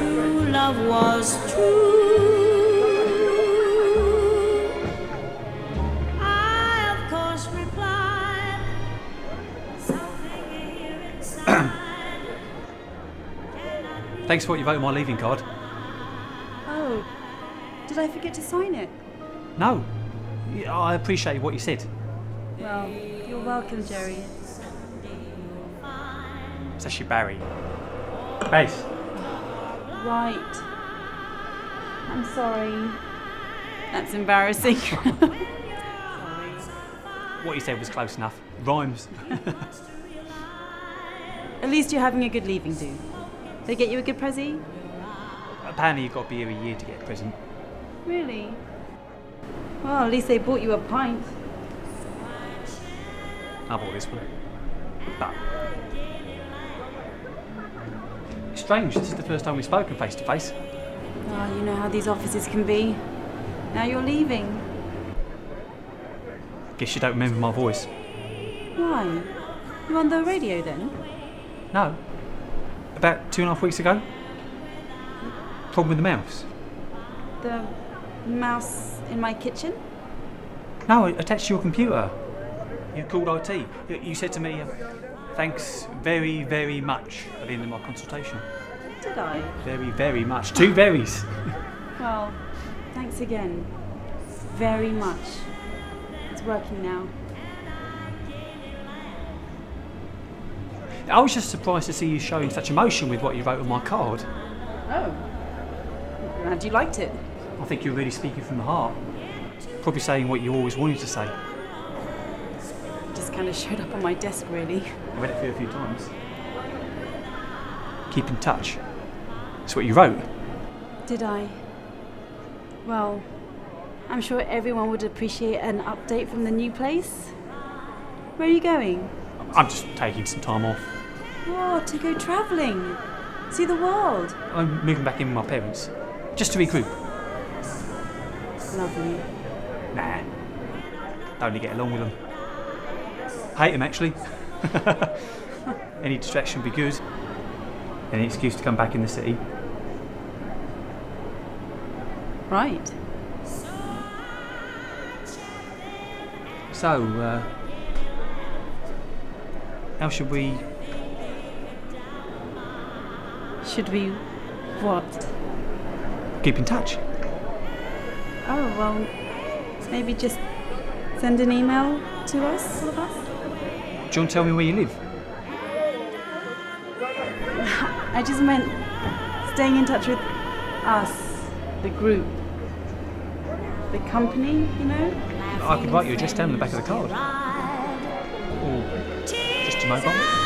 true love was true, I of course replied, something here inside. Thanks for what you wrote on my leaving card. Oh, did I forget to sign it? No, I appreciate what you said. Well, you're welcome, Jerry. It's actually Barry. Base. Right. I'm sorry. That's embarrassing. What you said was close enough. Rhymes. At least you're having a good leaving do. They get you a good pressie? Apparently you've got to be here a year to get a present. Really? Well, at least they bought you a pint. I bought this one. But it's strange, this is the first time we've spoken face to face. Oh, you know how these offices can be. Now you're leaving. Guess you don't remember my voice. Why? You on the radio then? No. About 2.5 weeks ago. Problem with the mouse. The mouse in my kitchen? No, attached to your computer. You called IT. You said to me, thanks very, very much at the end of my consultation. Did I? Very, very much. 2 berries. Well, thanks again. Very much. It's working now. I was just surprised to see you showing such emotion with what you wrote on my card. Oh. Glad you liked it. I think you're really speaking from the heart. Probably saying what you always wanted to say. Just kind of showed up on my desk, really. I read it for you a few times. Keep in touch. That's what you wrote. Did I? Well, I'm sure everyone would appreciate an update from the new place. Where are you going? I'm just taking some time off. Oh, to go travelling. See the world. I'm moving back in with my parents. Just to regroup. Lovely. Nah. Don't really get along with them. Hate them, actually. Any distraction would be good. Any excuse to come back in the city. Right. So, how should we... Should we what? keep in touch? Oh, well, maybe just send an email to us, all of us? Do you want to tell me where you live? I just meant staying in touch with us, the group, the company, you know? I could write your address down on the back of the card. Or just your mobile.